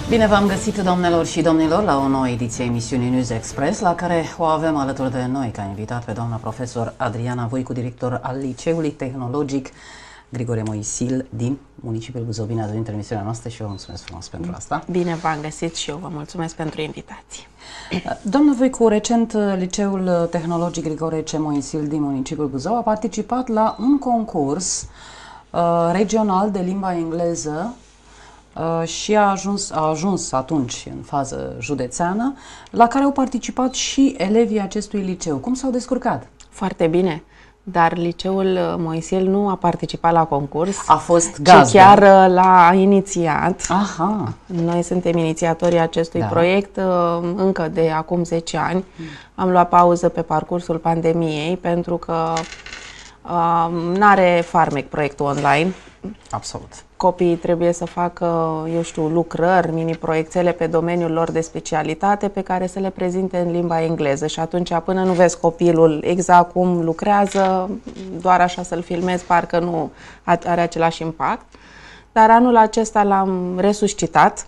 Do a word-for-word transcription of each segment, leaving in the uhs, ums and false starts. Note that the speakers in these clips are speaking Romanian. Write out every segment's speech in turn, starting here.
Bine v-am găsit, doamnelor și domnilor, la o nouă ediție emisiunii News Express, la care o avem alături de noi ca invitat pe doamna profesor Adriana Voicu, director al Liceului Tehnologic Grigore Moisil din municipiul Buzău. Bine ați venit în emisiunea noastră și vă mulțumesc frumos pentru asta. Bine v-am găsit și eu vă mulțumesc pentru invitație. Doamna Voicu, recent Liceul Tehnologic Grigore Moisil din municipiul Buzău a participat la un concurs uh, regional de limba engleză Uh, și a ajuns, a ajuns atunci în fază județeană, la care au participat și elevii acestui liceu. Cum s-au descurcat? Foarte bine, dar Liceul Moisil nu a participat la concurs. A fost gazdă. Ci chiar l-a inițiat. Aha. Noi suntem inițiatorii acestui da. proiect încă de acum zece ani. Mm. Am luat pauză pe parcursul pandemiei pentru că uh, n-are farmec proiectul online. Absolut. Copiii trebuie să facă, eu știu, lucrări, mini-proiectele pe domeniul lor de specialitate pe care să le prezinte în limba engleză și atunci până nu vezi copilul exact cum lucrează, doar așa să-l filmezi, parcă nu are același impact. Dar anul acesta l-am resuscitat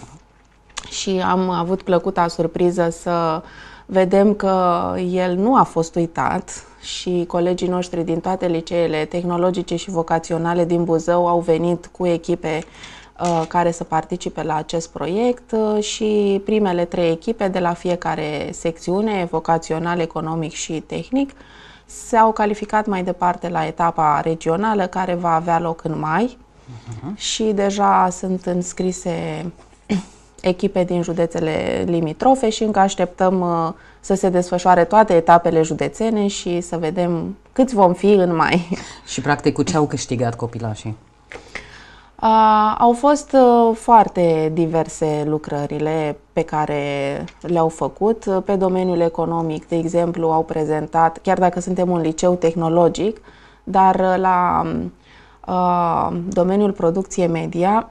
și am avut plăcuta surpriză să vedem că el nu a fost uitat și colegii noștri din toate liceele tehnologice și vocaționale din Buzău au venit cu echipe uh, care să participe la acest proiect uh, și primele trei echipe de la fiecare secțiune, vocațional, economic și tehnic, s-au calificat mai departe la etapa regională care va avea loc în mai. Uh-huh. Și deja sunt înscrise echipe din județele limitrofe și încă așteptăm uh, să se desfășoare toate etapele județene și să vedem câți vom fi în mai. Și practic cu ce au câștigat copilașii? Uh, au fost uh, foarte diverse lucrările pe care le-au făcut. Pe domeniul economic, de exemplu, au prezentat, chiar dacă suntem un liceu tehnologic, dar uh, la uh, domeniul producție media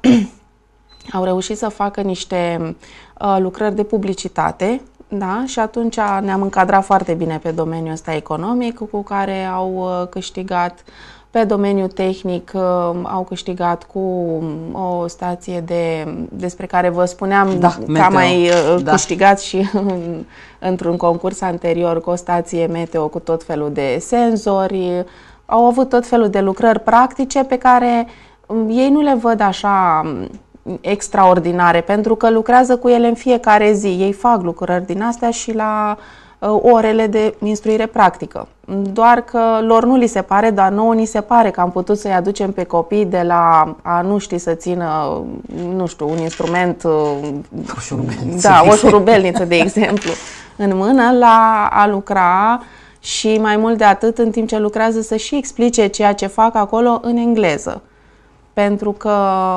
au reușit să facă niște uh, lucrări de publicitate, da? Și atunci ne-am încadrat foarte bine pe domeniul ăsta economic, cu care au uh, câștigat. Pe domeniul tehnic uh, au câștigat cu o stație de, despre care vă spuneam da, că meteo. am mai uh, da. câștigat și într-un concurs anterior cu o stație meteo cu tot felul de senzori. Au avut tot felul de lucrări practice pe care um, ei nu le văd așa extraordinare, pentru că lucrează cu ele în fiecare zi. Ei fac lucrări din astea și la uh, orele de instruire practică. Doar că lor nu li se pare, dar nouă ni se pare că am putut să-i aducem pe copii de la a nu ști să țină, nu știu, un instrument, uh, o șurubelniță, da, o șurubelniță, de exemplu, în mână, la a lucra și mai mult de atât, în timp ce lucrează, să și explice ceea ce fac acolo în engleză. Pentru că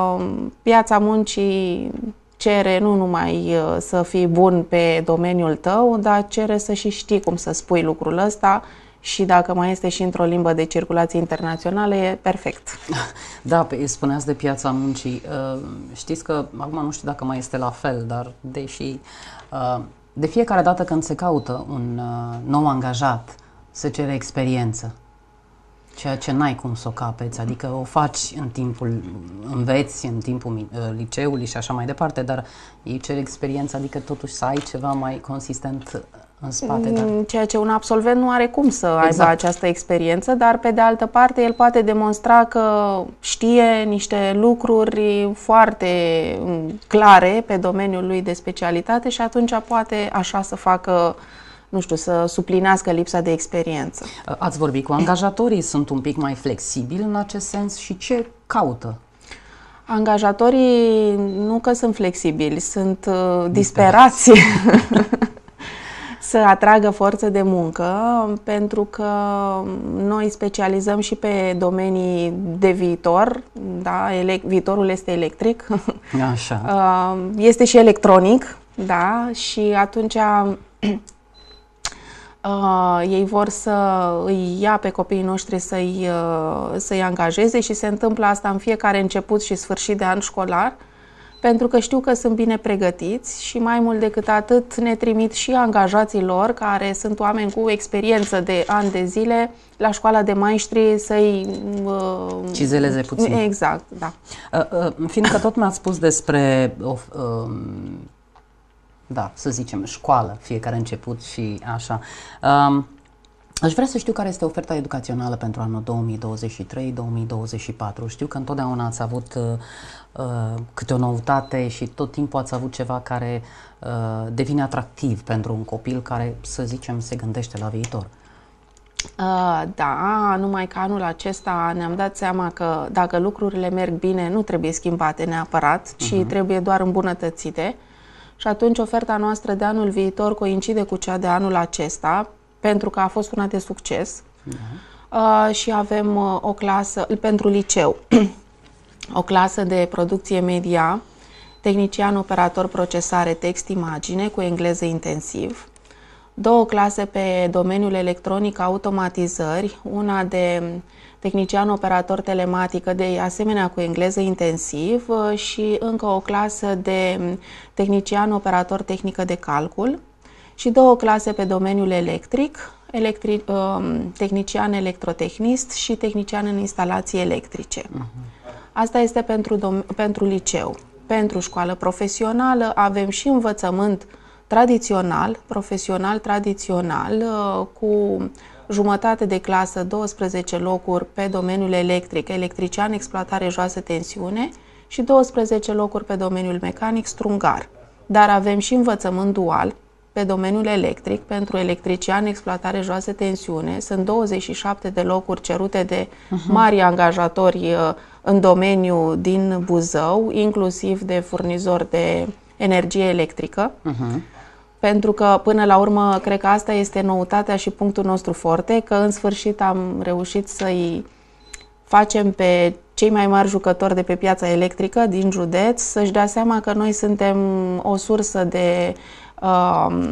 piața muncii cere nu numai să fii bun pe domeniul tău, dar cere să și știi cum să spui lucrul ăsta și dacă mai este și într-o limbă de circulație internațională, e perfect. Da, spuneați de piața muncii. Știți că, acum nu știu dacă mai este la fel, dar deși de fiecare dată când se caută un nou angajat, se cere experiență. Ceea ce n-ai cum să o capeți, adică o faci în timpul, înveți în timpul liceului și așa mai departe, dar ei cer experiență, adică totuși să ai ceva mai consistent în spate. Dar... Ceea ce un absolvent nu are cum să exact. aibă această experiență, dar pe de altă parte el poate demonstra că știe niște lucruri foarte clare pe domeniul lui de specialitate și atunci poate așa să facă, nu știu, să suplinească lipsa de experiență. Ați vorbit cu angajatorii, sunt un pic mai flexibili în acest sens și ce caută? Angajatorii nu că sunt flexibili, sunt uh, disperați să atragă forță de muncă, pentru că noi specializăm și pe domenii de viitor, da? Ele- viitorul este electric, Așa. uh, este și electronic, da? Și atunci Uh, ei vor să îi ia pe copiii noștri să-i, uh, să-i angajeze și se întâmplă asta în fiecare început și sfârșit de an școlar, pentru că știu că sunt bine pregătiți și mai mult decât atât ne trimit și angajații lor, care sunt oameni cu experiență de ani de zile, la școala de maestri să-i... Uh, cizeleze puțin. Exact, da. Uh, uh, fiindcă tot mi-ați spus despre... Uh, uh, da, să zicem, școală, fiecare început și așa. Um, aș vrea să știu care este oferta educațională pentru anul două mii douăzeci și trei două mii douăzeci și patru. Știu că întotdeauna ați avut uh, uh, câte o noutate și tot timpul ați avut ceva care uh, devine atractiv pentru un copil care, să zicem, se gândește la viitor. Uh, da, numai că anul acesta ne-am dat seama că dacă lucrurile merg bine, nu trebuie schimbate neapărat, ci uh-huh. trebuie doar îmbunătățite. Și atunci oferta noastră de anul viitor coincide cu cea de anul acesta, pentru că a fost una de succes. Uh-huh. Uh, și avem uh, o clasă pentru liceu, o clasă de producție media, tehnician operator procesare text-imagine cu engleză intensiv, două clase pe domeniul electronic automatizări, una de tehnician operator telematică de asemenea cu engleză intensiv și încă o clasă de tehnician operator tehnică de calcul și două clase pe domeniul electric, electric tehnician electrotehnist și tehnician în instalații electrice. Asta este pentru, pentru liceu. Pentru școală profesională avem și învățământ tradițional, profesional tradițional, cu jumătate de clasă, douăsprezece locuri pe domeniul electric, electrician, exploatare joasă tensiune și douăsprezece locuri pe domeniul mecanic, strungar. Dar avem și învățământ dual pe domeniul electric, pentru electrician, exploatare joasă tensiune. Sunt douăzeci și șapte de locuri cerute de mari angajatori în domeniu din Buzău, inclusiv de furnizori de energie electrică. Uh-huh. Pentru că, până la urmă, cred că asta este noutatea și punctul nostru forte, că în sfârșit am reușit să-i facem pe cei mai mari jucători de pe piața electrică din județ să-și dea seama că noi suntem o sursă de, um,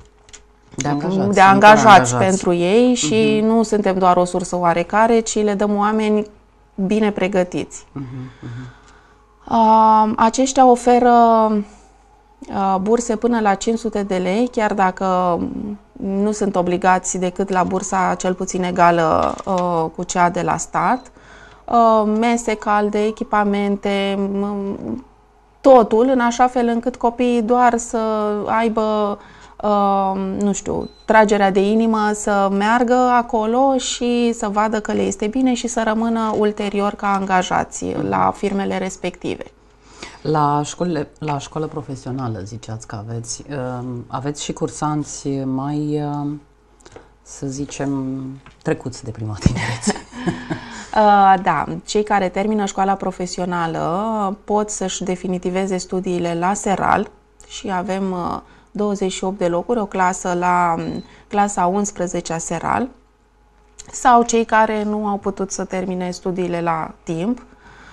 de angajați, de angajați, angajați pentru ei și uh-huh. nu suntem doar o sursă oarecare, ci le dăm oameni bine pregătiți. Uh-huh. Uh-huh. Uh, aceștia oferă burse până la cinci sute de lei, chiar dacă nu sunt obligați decât la bursa cel puțin egală uh, cu cea de la stat. Uh, mese calde, echipamente, totul în așa fel încât copiii doar să aibă, uh, nu știu, tragerea de inimă să meargă acolo și să vadă că le este bine și să rămână ulterior ca angajați la firmele respective. La, școlile, la școală profesională, ziceați că aveți, uh, aveți și cursanți mai, uh, să zicem, trecuți de prima tinerețe. uh, da, cei care termină școala profesională pot să-și definitiveze studiile la Seral și avem uh, douăzeci și opt de locuri, o clasă la um, clasa a unsprezecea Seral, sau cei care nu au putut să termine studiile la timp.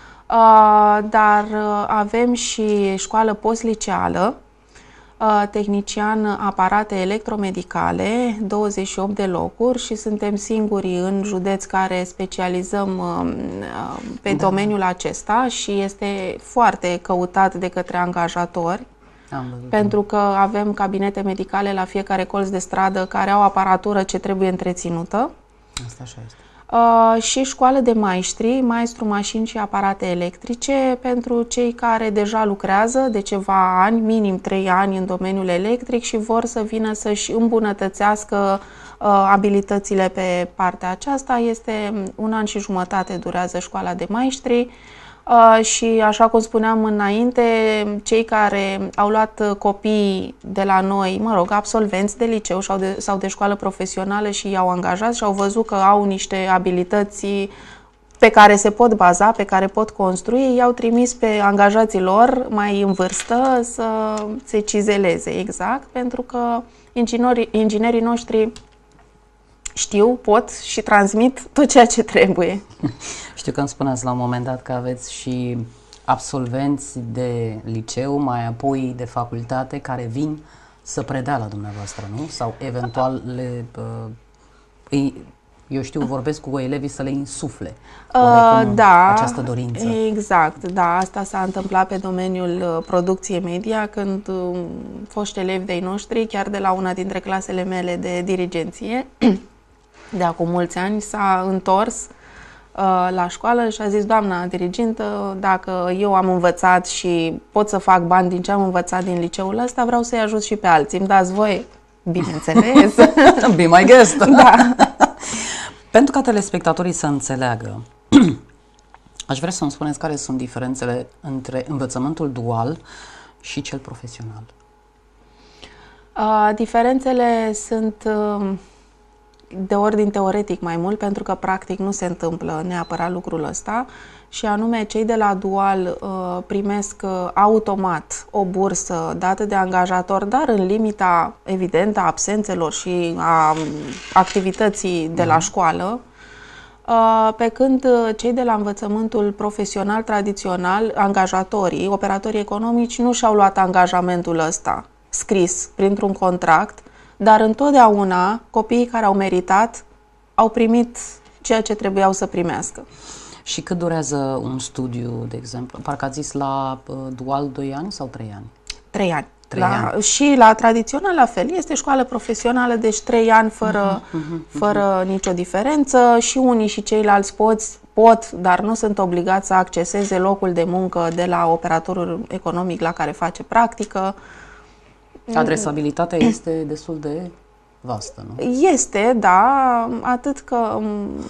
Uh, dar uh, avem și școală postliceală, uh, tehnician aparate electromedicale, douăzeci și opt de locuri și suntem singurii în județ care specializăm uh, pe da. domeniul acesta și este foarte căutat de către angajatori. Pentru că avem cabinete medicale la fiecare colț de stradă care au aparatură ce trebuie întreținută. Asta așa este. Uh, și școală de maestri, maestru mașini și aparate electrice pentru cei care deja lucrează de ceva ani, minim trei ani în domeniul electric și vor să vină să-și îmbunătățească uh, abilitățile pe partea aceasta. Este un an și jumătate durează școala de maestri. Uh, și așa cum spuneam înainte, cei care au luat copii de la noi, mă rog, absolvenți de liceu sau de, sau de școală profesională și i-au angajat și au văzut că au niște abilități pe care se pot baza, pe care pot construi, i-au trimis pe angajații lor mai în vârstă să se cizeleze, exact, pentru că inginerii, inginerii noștri știu, pot și transmit tot ceea ce trebuie. Știu că îmi spuneați la un moment dat că aveți și absolvenți de liceu, mai apoi de facultate, care vin să predea la dumneavoastră, nu? Sau eventual le, uh, îi eu știu, vorbesc cu elevii să le insufle uh, da, această dorință. Exact, da, asta s-a întâmplat pe domeniul producției media, când uh, foști elevi de-ai noștri, chiar de la una dintre clasele mele de dirigenție, de acum mulți ani, s-a întors uh, la școală și a zis: doamna dirigintă, dacă eu am învățat și pot să fac bani din ce am învățat din liceul ăsta, vreau să-i ajut și pe alții. Îmi dați voie? Bineînțeles. Be my guest. Da. Pentru ca telespectatorii să înțeleagă, aș vrea să-mi spuneți care sunt diferențele între învățământul dual și cel profesional. Uh, diferențele sunt uh, de ordin teoretic mai mult, pentru că practic nu se întâmplă neapărat lucrul ăsta, și anume cei de la dual uh, primesc uh, automat o bursă dată de angajator, dar în limita evidentă a absențelor și a activității de la școală, uh, pe când uh, cei de la învățământul profesional tradițional, angajatorii, operatorii economici, nu și-au luat angajamentul ăsta scris printr-un contract, dar întotdeauna copiii care au meritat au primit ceea ce trebuiau să primească. Și cât durează un studiu, de exemplu? Parcă ați zis la uh, dual doi ani sau trei ani? trei ani. trei la, ani. Și la tradițional la fel, este școală profesională, deci trei ani fără, uh-huh, uh-huh, fără uh-huh. nicio diferență, și unii și ceilalți poți, pot, dar nu sunt obligați să acceseze locul de muncă de la operatorul economic la care face practică. Adresabilitatea este destul de vastă, nu? Este, da, atât că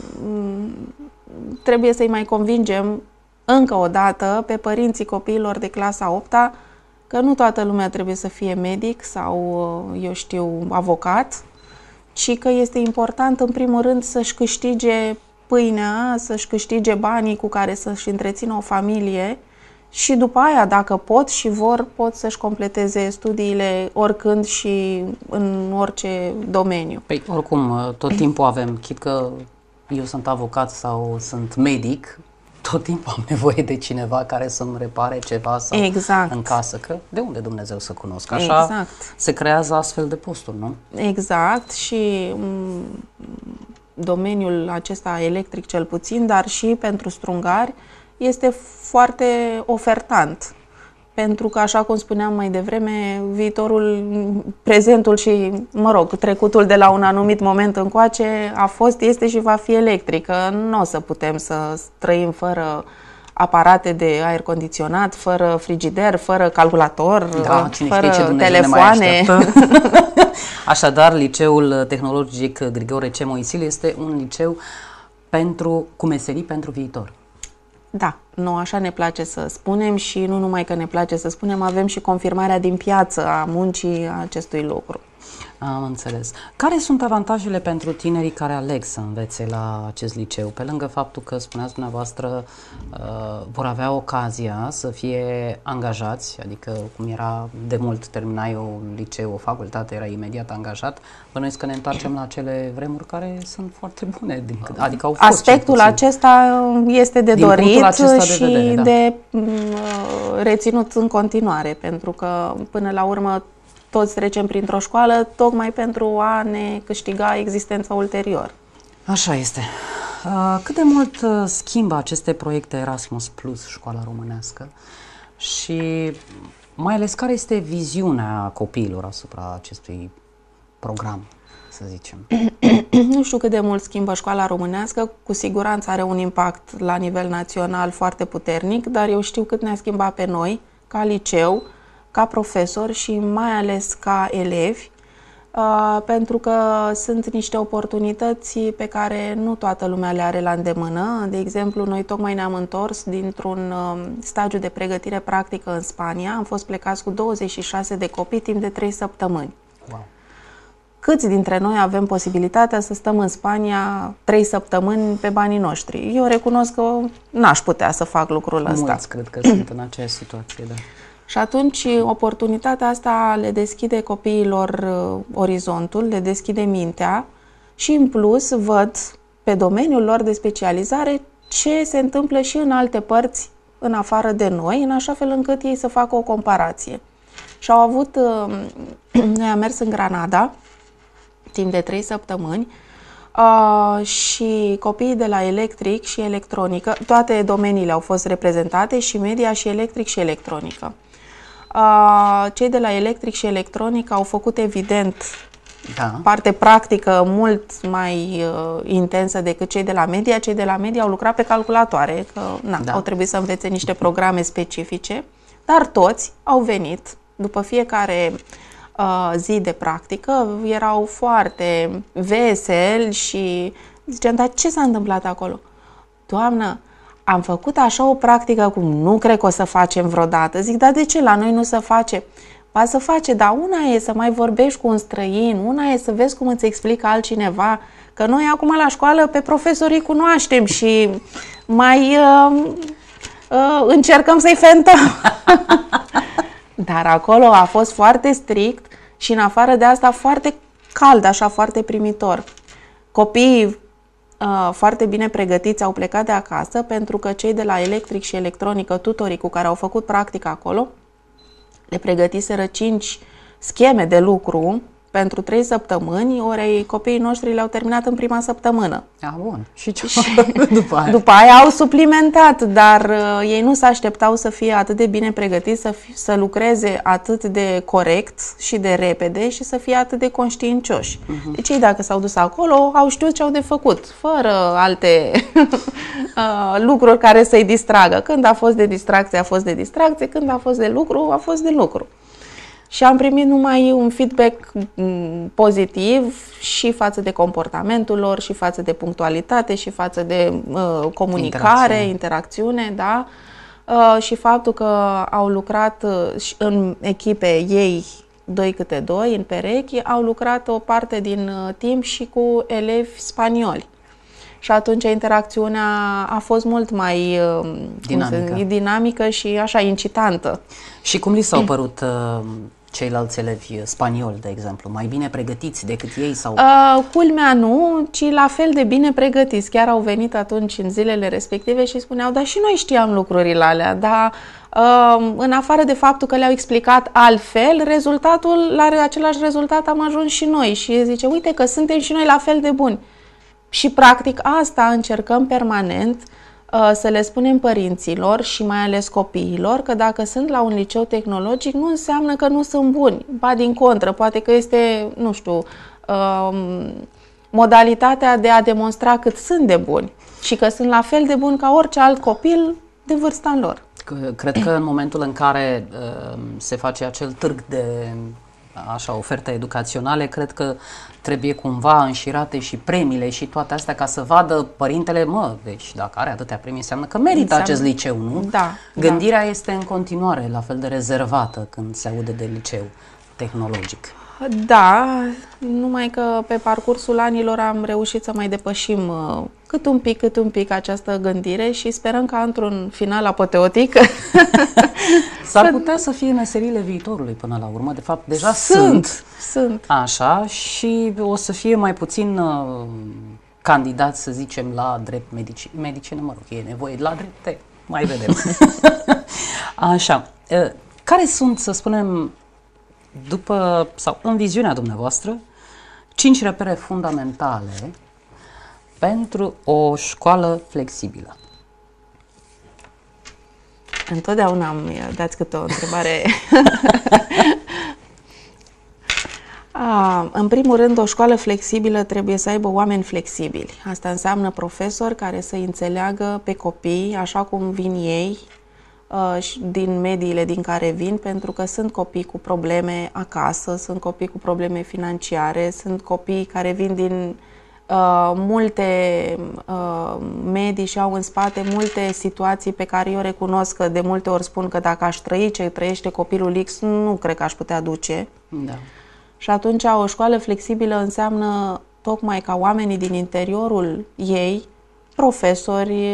trebuie să-i mai convingem încă o dată pe părinții copiilor de clasa a opta că nu toată lumea trebuie să fie medic sau, eu știu, avocat, ci că este important, în primul rând, să-și câștige pâinea, să-și câștige banii cu care să-și întrețină o familie, și după aia, dacă pot și vor, pot să-și completeze studiile oricând și în orice domeniu. Păi, oricum, tot timpul avem, chit că eu sunt avocat sau sunt medic, tot timpul am nevoie de cineva care să-mi repare ceva sau exact. în casă, că de unde Dumnezeu să cunosc? Așa exact. se creează astfel de posturi, nu? Exact, și domeniul acesta electric cel puțin, dar și pentru strungari, este foarte ofertant. Pentru că, așa cum spuneam mai devreme, viitorul, prezentul și, mă rog, trecutul de la un anumit moment încoace a fost, este și va fi electrică. Nu o să putem să trăim fără aparate de aer condiționat, fără frigider, fără calculator, da, fără știe ce telefoane. Așadar, Liceul Tehnologic Grigore C. Moisil este un liceu pentru, cu meserii pentru viitor. Da, nu, așa ne place să spunem, și nu numai că ne place să spunem, avem și confirmarea din piață a muncii acestui lucru. Am înțeles. Care sunt avantajele pentru tinerii care aleg să învețe la acest liceu? Pe lângă faptul că, spuneați dumneavoastră, uh, vor avea ocazia să fie angajați, adică cum era de mult, terminai o liceu, o facultate, era imediat angajat, bănuiesc că ne întoarcem la acele vremuri care sunt foarte bune, din cât, adică au fost. Aspectul acesta este de din dorit de și vedere, da. de uh, reținut în continuare, pentru că, până la urmă, toți trecem printr-o școală tocmai pentru a ne câștiga existența ulterior. Așa este. Cât de mult schimbă aceste proiecte Erasmus Plus școala românească și mai ales care este viziunea copiilor asupra acestui program, să zicem? Nu știu cât de mult schimbă școala românească, cu siguranță are un impact la nivel național foarte puternic, dar eu știu cât ne-a schimbat pe noi, ca liceu, ca profesori și mai ales ca elevi, uh, pentru că sunt niște oportunități pe care nu toată lumea le are la îndemână. De exemplu, noi tocmai ne-am întors dintr-un uh, stagiu de pregătire practică în Spania. Am fost plecați cu douăzeci și șase de copii timp de trei săptămâni. Wow. Câți dintre noi avem posibilitatea să stăm în Spania trei săptămâni pe banii noștri? Eu recunosc că n-aș putea să fac lucrul ăsta. Mulți cred că sunt în aceeași situație, da. Și atunci oportunitatea asta le deschide copiilor uh, orizontul, le deschide mintea și, în plus, văd pe domeniul lor de specializare ce se întâmplă și în alte părți în afară de noi, în așa fel încât ei să facă o comparație. Și au avut, uh, noi am mers în Granada timp de trei săptămâni, Uh, și copiii de la electric și electronică, toate domeniile au fost reprezentate, și media, și electric, și electronică. Uh, cei de la electric și electronică au făcut, evident, da. parte practică mult mai uh, intensă decât cei de la media. Cei de la media au lucrat pe calculatoare, că na, da. au trebuit să învețe niște programe specifice, dar toți au venit după fiecare uh, zi de practică, erau foarte veseli și ziceam, dar ce s-a întâmplat acolo? Doamnă, am făcut așa o practică cum nu cred că o să facem vreodată. Zic, dar de ce la noi nu se face? Ba să face, dar una e să mai vorbești cu un străin, una e să vezi cum îți explică altcineva, că noi acum la școală pe profesorii cunoaștem și mai uh, uh, încercăm să-i fentăm. Dar acolo a fost foarte strict și în afară de asta foarte cald, așa foarte primitor. Copiii uh, foarte bine pregătiți au plecat de acasă pentru că cei de la electric și electronică, tutorii cu care au făcut practică acolo, le pregătiseră cinci scheme de lucru pentru trei săptămâni, ori copiii noștri le-au terminat în prima săptămână. Ah, bun. Și ce după aia? După aia au suplimentat, dar uh, ei nu se așteptau să fie atât de bine pregătiți, să, fi, să lucreze atât de corect și de repede și să fie atât de conștiincioși. Uh-huh. Deci ei, dacă s-au dus acolo, au știut ce au de făcut, fără alte uh, lucruri care să-i distragă. Când a fost de distracție, a fost de distracție, când a fost de lucru, a fost de lucru. Și am primit numai un feedback pozitiv și față de comportamentul lor, și față de punctualitate, și față de uh, comunicare, interacțiune, interacțiune da? Uh, și faptul că au lucrat uh, în echipe ei, doi câte doi, în perechi, au lucrat o parte din uh, timp și cu elevi spanioli. Și atunci interacțiunea a fost mult mai uh, dinamică. Cum se, dinamică și așa incitantă. Și cum li s-au părut uh, ceilalți elevi spanioli, de exemplu? Mai bine pregătiți decât ei? Sau? Uh, culmea nu, ci la fel de bine pregătiți. Chiar au venit atunci în zilele respective și spuneau, dar și noi știam lucrurile alea, dar uh, în afară de faptul că le-au explicat altfel, rezultatul, la același rezultat am ajuns și noi. Și zice, uite că suntem și noi la fel de buni. Și practic asta încercăm permanent, să le spunem părinților și mai ales copiilor, că dacă sunt la un liceu tehnologic nu înseamnă că nu sunt buni. Ba din contră, poate că este, nu știu, modalitatea de a demonstra cât sunt de buni și că sunt la fel de buni ca orice alt copil de vârsta lor. Cred că în momentul în care se face acel târg de așa, oferte educaționale, cred că trebuie cumva înșirate și premiile și toate astea ca să vadă părintele, mă, deci dacă are atâtea premii înseamnă că merită înseamnă... acest liceu, nu? Da. Gândirea da. este în continuare la fel de rezervată când se aude de liceu tehnologic. Da, numai că pe parcursul anilor am reușit să mai depășim uh, cât un pic, cât un pic această gândire și sperăm ca într-un final apoteotic s-ar putea să fie meseriile viitorului până la urmă. De fapt, deja sunt. Sunt. sunt. Așa, și o să fie mai puțin uh, candidați, să zicem, la drept medici, medicină, mă rog, e nevoie la drepte, mai vedem. Așa, uh, care sunt, să spunem, după, sau în viziunea dumneavoastră, cinci repere fundamentale pentru o școală flexibilă? Întotdeauna îmi dați câte o întrebare. A, în primul rând, o școală flexibilă trebuie să aibă oameni flexibili. Asta înseamnă profesori care să înțeleagă pe copii așa cum vin ei, din mediile din care vin, pentru că sunt copii cu probleme acasă, sunt copii cu probleme financiare, sunt copii care vin din uh, multe uh, medii și au în spate multe situații pe care eu recunosc că de multe ori spun că dacă aș trăi ce trăiește copilul X, nu cred că aș putea duce. Da. Și atunci o școală flexibilă înseamnă tocmai ca oamenii din interiorul ei, profesori,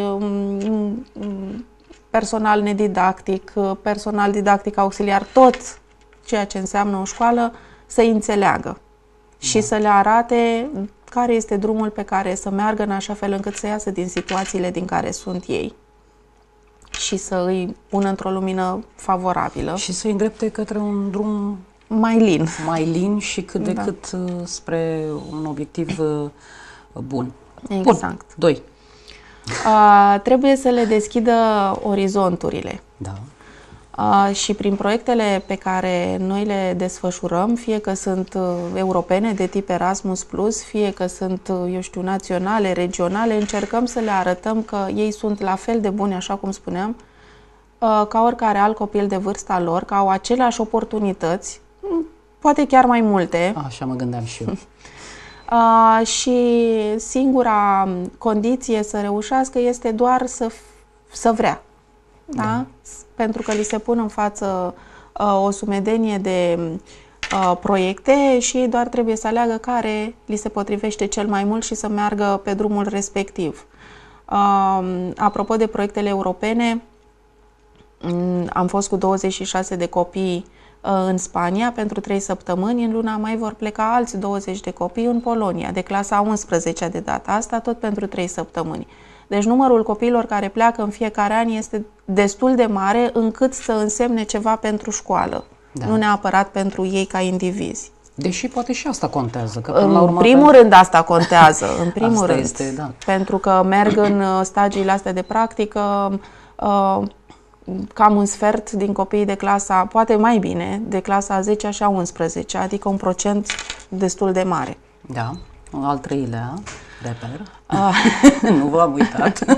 personal nedidactic, personal didactic auxiliar, tot ceea ce înseamnă o școală, să înțeleagă da. și să le arate care este drumul pe care să meargă în așa fel încât să iasă din situațiile din care sunt ei și să îi pună într-o lumină favorabilă. Și să îi îndrepte către un drum mai lin. Mai lin și cât de da. cât spre un obiectiv Bun. Exact. Bun. Doi. Uh, trebuie să le deschidă orizonturile. Da. Uh, și prin proiectele pe care noi le desfășurăm, fie că sunt uh, europene de tip Erasmus plus, fie că sunt, uh, eu știu, naționale, regionale, încercăm să le arătăm că ei sunt la fel de buni, așa cum spuneam, uh, ca oricare alt copil de vârsta lor, că au aceleași oportunități, poate chiar mai multe. Așa mă gândeam și eu. Uh, și singura condiție să reușească este doar să, să vrea. Da? Da? Pentru că li se pun în față uh, o sumedenie de uh, proiecte și doar trebuie să aleagă care li se potrivește cel mai mult și să meargă pe drumul respectiv. Uh, apropo de proiectele europene, um, am fost cu douăzeci și șase de copii uh, în Spania pentru trei săptămâni. În luna mai vor pleca alți douăzeci de copii în Polonia, de clasa a unsprezecea de data asta, tot pentru trei săptămâni. Deci numărul copiilor care pleacă în fiecare an este destul de mare încât să însemne ceva pentru școală, da. Nu neapărat pentru ei ca indivizi. Deși poate și asta contează. Că, în la urmă, primul pe... rând asta contează, în primul asta rând, este, da. Pentru că merg în stagiile astea de practică, uh, cam un sfert din copiii de clasa, poate mai bine, de clasa a zecea și a unsprezecea, adică un procent destul de mare. Da, al treilea reper. Uh. Nu v-am uitat.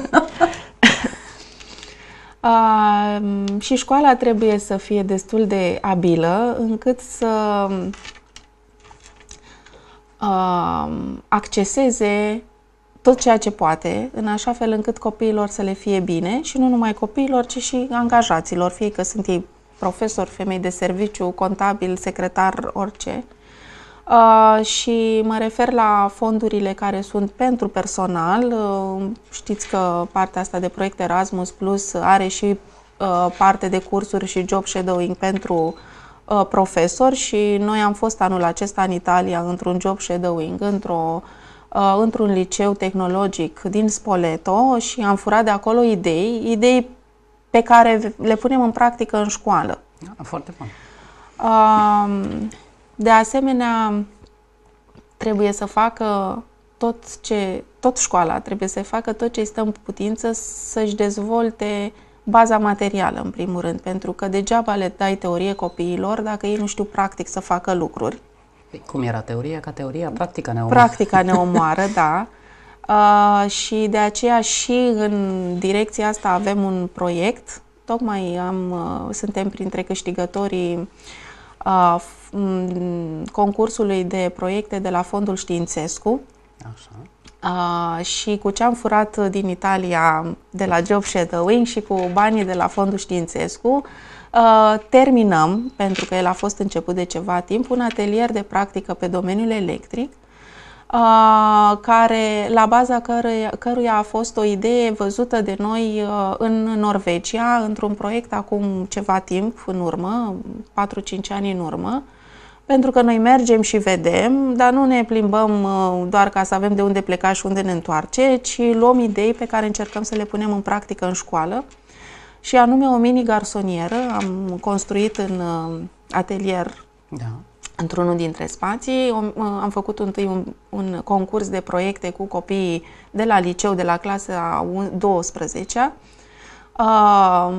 Uh, și școala trebuie să fie destul de abilă încât să uh, acceseze tot ceea ce poate, în așa fel încât copiilor să le fie bine și nu numai copiilor, ci și angajaților, fie că sunt ei profesori, femei de serviciu, contabil, secretar, orice. Uh, și mă refer la fondurile care sunt pentru personal. Uh, știți că partea asta de proiect Erasmus Plus are și uh, parte de cursuri și job shadowing pentru uh, profesori și noi am fost anul acesta în Italia într-un job shadowing, într-o, uh, într-un liceu tehnologic din Spoleto și am furat de acolo idei, idei pe care le punem în practică în școală. Da, foarte bun. Uh, De asemenea, trebuie să facă tot ce, tot școala trebuie să facă tot ce îi stă în putință să-și dezvolte baza materială, în primul rând, pentru că degeaba le dai teorie copiilor dacă ei nu știu practic să facă lucruri. Cum era teoria? Ca teoria, practica ne omoară. Practica ne omoară, da. Uh, și de aceea și în direcția asta avem un proiect. Tocmai am, uh, suntem printre câștigătorii uh, concursului de proiecte de la Fondul Științescu. Așa. Uh, și cu ce am furat din Italia de la Job Shadowing și cu banii de la Fondul Științescu, uh, terminăm, pentru că el a fost început de ceva timp, un atelier de practică pe domeniul electric, uh, care, la baza căruia, căruia a fost o idee văzută de noi uh, în Norvegia, într-un proiect acum ceva timp în urmă, patru-cinci ani în urmă, pentru că noi mergem și vedem, dar nu ne plimbăm uh, doar ca să avem de unde pleca și unde ne întoarce, ci luăm idei pe care încercăm să le punem în practică în școală. Și anume o mini-garsonieră am construit în uh, atelier, da. Într-unul dintre spații. O, uh, am făcut întâi un, un concurs de proiecte cu copiii de la liceu, de la clasa a douăsprezecea. Uh,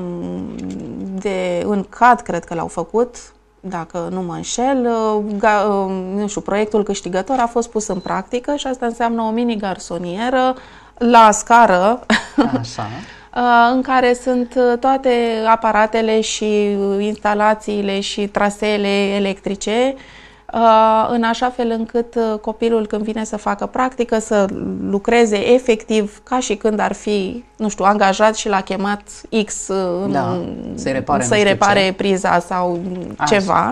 de, în C A D cred că l-au făcut, dacă nu mă înșel. Uh, nu știu, proiectul câștigător a fost pus în practică și asta înseamnă o mini-garsonieră la scară. Așa. În care sunt toate aparatele și instalațiile și traseele electrice, în așa fel încât copilul, când vine să facă practică, să lucreze efectiv ca și când ar fi, nu știu, angajat și l-a chemat X în, da, să-i repare, să repare priza sau așa. Ceva.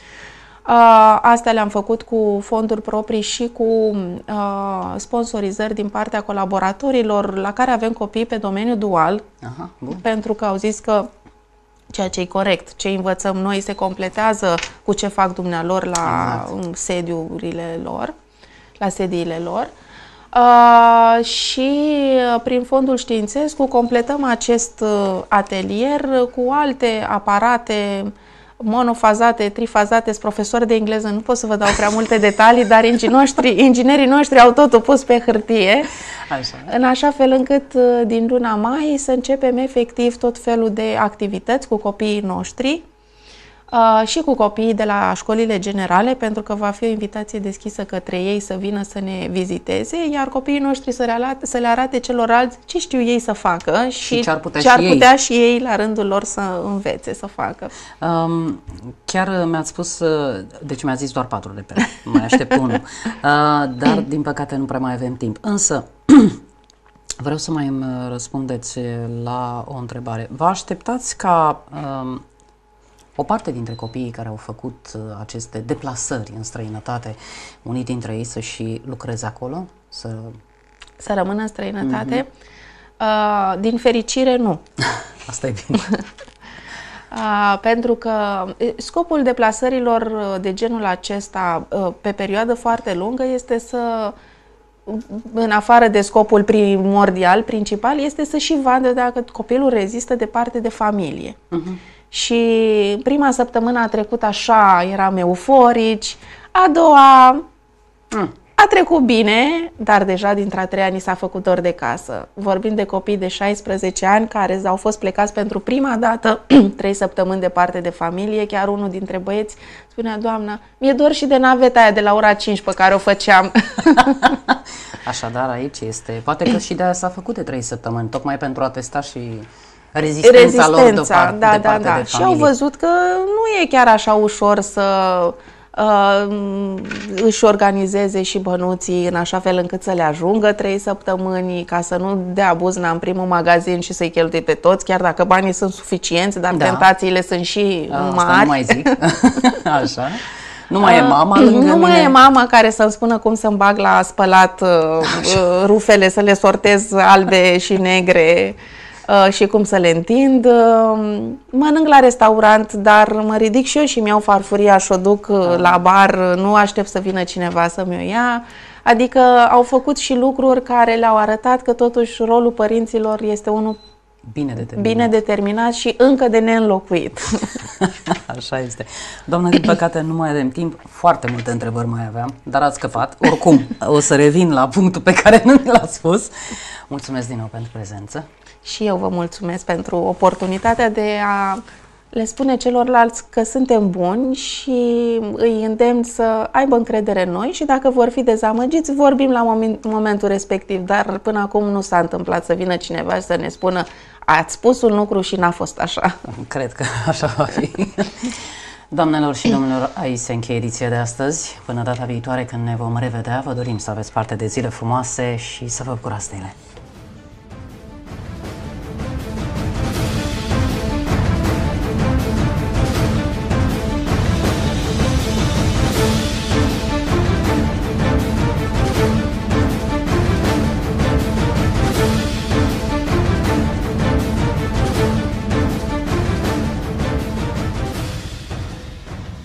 Uh, astea le-am făcut cu fonduri proprii și cu uh, sponsorizări din partea colaboratorilor la care avem copii pe domeniul dual. Aha, bun. Pentru că au zis că ceea ce e corect, ce învățăm noi se completează cu ce fac dumnealor la exact. Sediurile lor, la sediile lor. Uh, și prin Fondul Științescu completăm acest atelier cu alte aparate monofazate, trifazate, sunt profesori de engleză, nu pot să vă dau prea multe detalii, dar noștri, inginerii noștri au totul pus pe hârtie, așa. În așa fel încât din luna mai să începem efectiv tot felul de activități cu copiii noștri. Uh, și cu copiii de la școlile generale, pentru că va fi o invitație deschisă către ei să vină să ne viziteze, iar copiii noștri să le arate, să le arate celorlalți ce știu ei să facă și, și ce ar putea, ce ar și, putea ei. și ei la rândul lor să învețe să facă. Um, chiar mi-ați spus, deci mi-ați zis doar patru de pe mai aștept unul, uh, dar din păcate nu prea mai avem timp. Însă, vreau să mai îmi răspundeți la o întrebare. Vă așteptați ca um, o parte dintre copiii care au făcut uh, aceste deplasări în străinătate, unii dintre ei să și lucreze acolo? Să, să rămână în străinătate? Mm-hmm. uh, din fericire, nu. Asta e bine. uh, pentru că scopul deplasărilor de genul acesta uh, pe perioadă foarte lungă este să, în afară de scopul primordial, principal, este să și vadă dacă copilul rezistă departe de familie. Mm-hmm. Și prima săptămână a trecut așa, eram euforici, a doua mm. a trecut bine, dar deja dintre a treia ni s-a făcut dor de casă. Vorbim de copii de șaisprezece ani care au fost plecați pentru prima dată trei săptămâni departe de familie, chiar unul dintre băieți spunea: doamna, mi-e dor și de naveta aia de la ora cinci pe care o făceam. Așadar aici este, poate că și de aia s-a făcut de trei săptămâni, tocmai pentru a testa și rezistența, rezistența lor de par, da, de da, da. de și au văzut că nu e chiar așa ușor să uh, își organizeze și bănuții în așa fel încât să le ajungă trei săptămâni, ca să nu dea buzna în primul magazin și să-i cheltui pe toți, chiar dacă banii sunt suficienți, dar da. tentațiile sunt și A, mari. Asta nu mai zic. Așa. Nu mai e mama lângă Nu mine. mai e mama care să-mi spună cum să-mi bag la spălat uh, rufele, să le sortez albe și negre uh, și cum să le întind. Uh, mănânc la restaurant, dar mă ridic și eu și mi-au farfuria și o duc uh, la bar, nu aștept să vină cineva să mi-o ia. Adică au făcut și lucruri care le-au arătat că totuși rolul părinților este unul Bine determinat. Bine determinat și încă de neînlocuit. Așa este. Doamnă, din păcate nu mai avem timp. Foarte multe întrebări mai aveam, dar ați scăpat. Oricum, o să revin la punctul pe care nu mi l-ați spus. Mulțumesc din nou pentru prezență. Și eu vă mulțumesc pentru oportunitatea de a le spune celorlalți că suntem buni și îi îndemn să aibă încredere în noi și dacă vor fi dezamăgiți, vorbim la moment, momentul respectiv, dar până acum nu s-a întâmplat să vină cineva să ne spună: ați spus un lucru și n-a fost așa. Cred că așa va fi. Doamnelor și domnilor, aici se încheie ediția de astăzi. Până data viitoare când ne vom revedea, vă dorim să aveți parte de zile frumoase și să vă bucurați de ele.